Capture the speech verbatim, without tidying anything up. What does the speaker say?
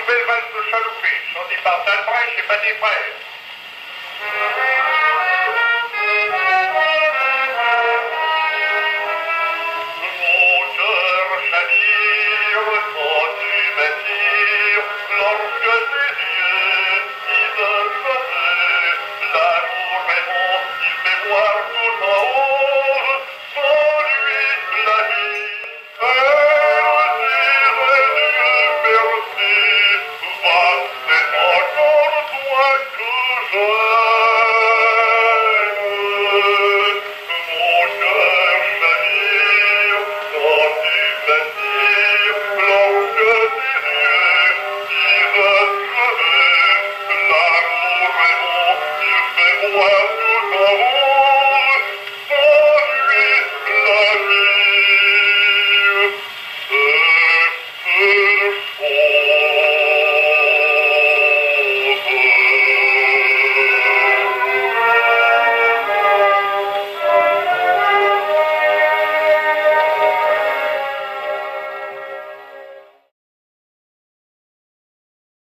nouvelle valse de Chaloupé, chantée par Dalbrèche et pas des frères. Mon cœur chavire quand tu m'attires, lorsque tes yeux disent jamais, l'amour est bon, il fait voir tout en haut, sans lui la vie, elle dirait Dieu merci, va, c'est encore toi que j'aime. Mon cœur chavire quand tu m'attires, lorsque tes yeux disent jamais, l'amour est bon, il fait voir tout en haut.